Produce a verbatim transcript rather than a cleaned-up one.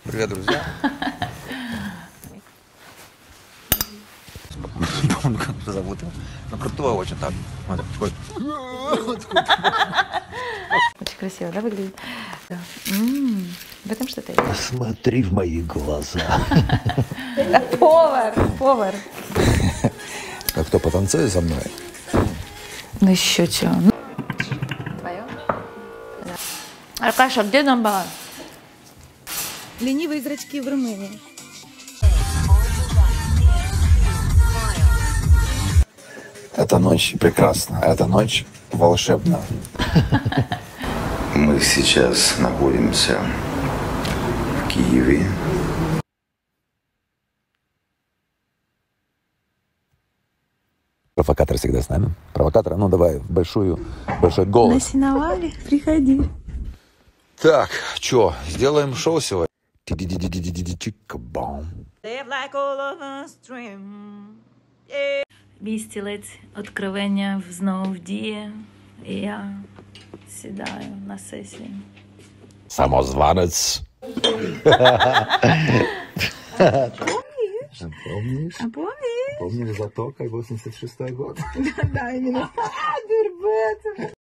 Привет, друзья. Помню, как его зовут. Ну, крутого очень так. Вот такой. Очень красиво, да, выглядит? Да. М-м, в этом что-то есть. Посмотри в мои глаза. Повар, повар. А кто потанцует со мной? Ну еще что? Твое? Да. Аркаша, где Донбасс? Ленивые зрачки в Румынии. Эта ночь прекрасна, эта ночь волшебна. Мы сейчас находимся в Киеве. Провокатор всегда с нами. Провокатор, ну давай в большую, большой голос. На сеновале? Приходи. Так, что, сделаем шоу сегодня? Чик-бам. Мій стілець откровення знову в діє, і я сідаю на сесії. Самозванец. Помнишь? Помнишь? А помнишь? Помнишь затока восемьдесят шестой год? Да, именно. А, дурбет.